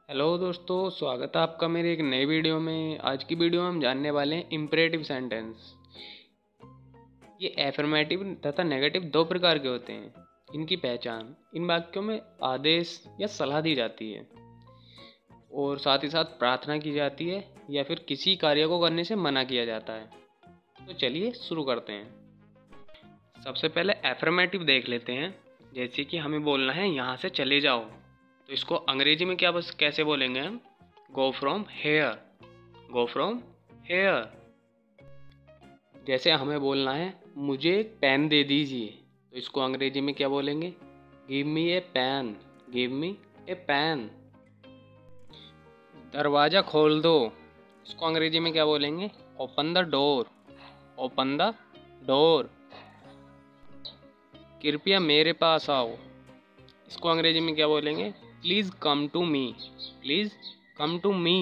Hello दोस्तों, स्वागत है आपका मेरे एक नई वीडियो में। आज की वीडियो में हम जानने वाले हैं इम्परेटिव सेंटेंस। ये एफर्मेटिव तथा नेगेटिव दो प्रकार के होते हैं। इनकी पहचान इन वाक्यों में आदेश या सलाह दी जाती है और साथ ही साथ प्रार्थना की जाती है या फिर किसी कार्य को करने से मना किया जाता है। तो चलिए शुरू करते हैं। सबसे पहले एफर्मेटिव देख लेते हैं। जैसे कि हमें बोलना है यहाँ से चले जाओ, तो इसको अंग्रेजी में कैसे बोलेंगे हम? Go from here, go from here. जैसे हमें बोलना है मुझे एक पेन दे दीजिए, तो इसको अंग्रेजी में क्या बोलेंगे? Give me a pen, give me a pen. दरवाज़ा खोल दो, इसको अंग्रेजी में क्या बोलेंगे? Open the door, open the door. कृपया मेरे पास आओ, इसको अंग्रेजी में क्या बोलेंगे? Please come to me, please come to me.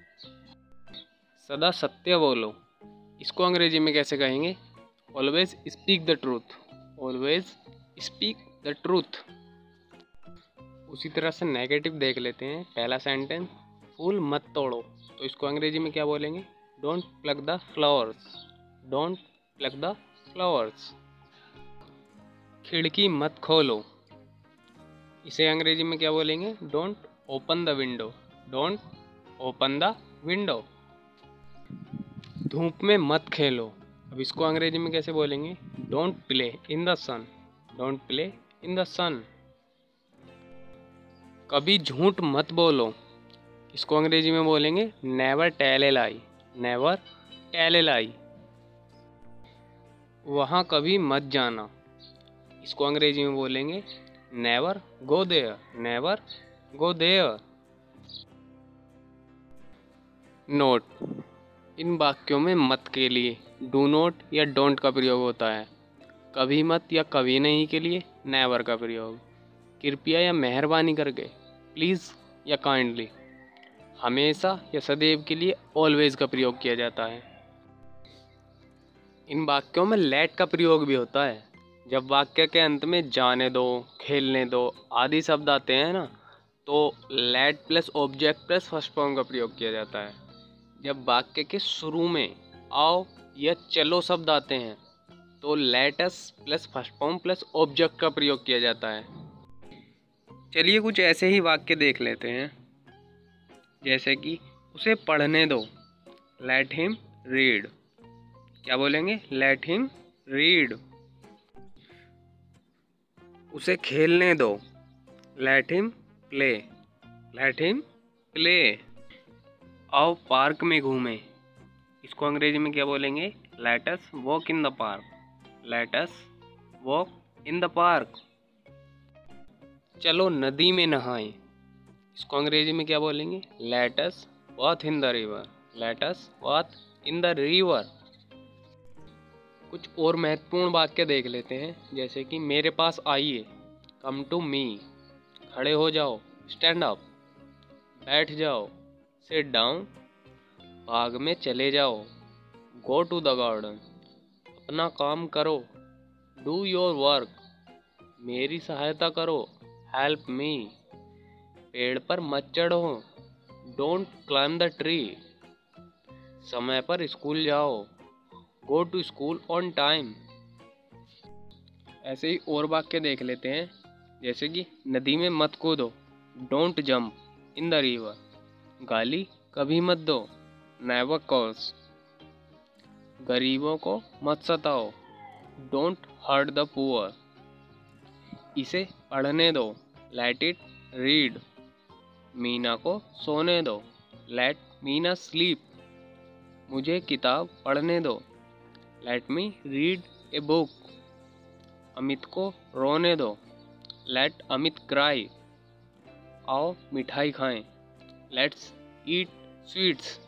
सदा सत्य बोलो, इसको अंग्रेजी में कैसे कहेंगे? Always speak the truth, always speak the truth. उसी तरह से नेगेटिव देख लेते हैं। पहला सेंटेंस, फूल मत तोड़ो, तो इसको अंग्रेजी में क्या बोलेंगे? Don't pluck the flowers, don't pluck the flowers. खिड़की मत खोलो, इसे अंग्रेजी में क्या बोलेंगे? Don't open the window, don't open the window. धूप में मत खेलो, अब इसको अंग्रेजी में कैसे बोलेंगे? Don't play in the sun, don't play in the sun. कभी झूठ मत बोलो, इसको अंग्रेजी में बोलेंगे? Never tell a lie, never tell a lie. वहाँ कभी मत जाना, इसको अंग्रेजी में बोलेंगे? Never go there, never go there. Note, इन वाक्यों में मत के लिए डू नॉट या डोंट का प्रयोग होता है। कभी मत या कभी नहीं के लिए नेवर का प्रयोग। कृपया या मेहरबानी करके प्लीज़ या काइंडली। हमेशा या सदैव के लिए ऑलवेज का प्रयोग किया जाता है। इन वाक्यों में लेट का प्रयोग भी होता है। जब वाक्य के अंत में जाने दो, खेलने दो आदि शब्द आते हैं ना, तो let plus object plus first form का प्रयोग किया जाता है। जब वाक्य के शुरू में आओ या चलो शब्द आते हैं, तो let us plus first form plus object का प्रयोग किया जाता है। चलिए कुछ ऐसे ही वाक्य देख लेते हैं। जैसे कि उसे पढ़ने दो, लेट हिम रीड, क्या बोलेंगे? Let him read. उसे खेलने दो, let him play, let him play. आओ पार्क में घूमें, इसको अंग्रेजी में क्या बोलेंगे? Let us walk in the park, let us walk in the park. चलो नदी में नहाएं, इसको अंग्रेजी में क्या बोलेंगे? Let us bathe in the river, let us bathe in the river. कुछ और महत्वपूर्ण वाक्य देख लेते हैं। जैसे कि मेरे पास आइए, कम टू मी। खड़े हो जाओ, स्टैंड अप। बैठ जाओ, सिट डाउन। बाग में चले जाओ, गो टू द गार्डन। अपना काम करो, डू योर वर्क। मेरी सहायता करो, हेल्प मी। पेड़ पर मत चढ़ो, डोंट क्लाइंब द ट्री। समय पर स्कूल जाओ, go to school on time. ऐसे ही और वाक्य देख लेते हैं। जैसे कि नदी में मत कूदो, don't jump in the river. गाली कभी मत दो, नेवर कॉज। गरीबों को मत सताओ, डोंट हर्ट द पुअर। इसे पढ़ने दो, लेट इट रीड। मीना को सोने दो, लेट मीना स्लीप। मुझे किताब पढ़ने दो, let me read a book. Amit को रोने दो, लेट अमित क्राई। आओ मिठाई खाएं, लेट्स ईट स्वीट्स।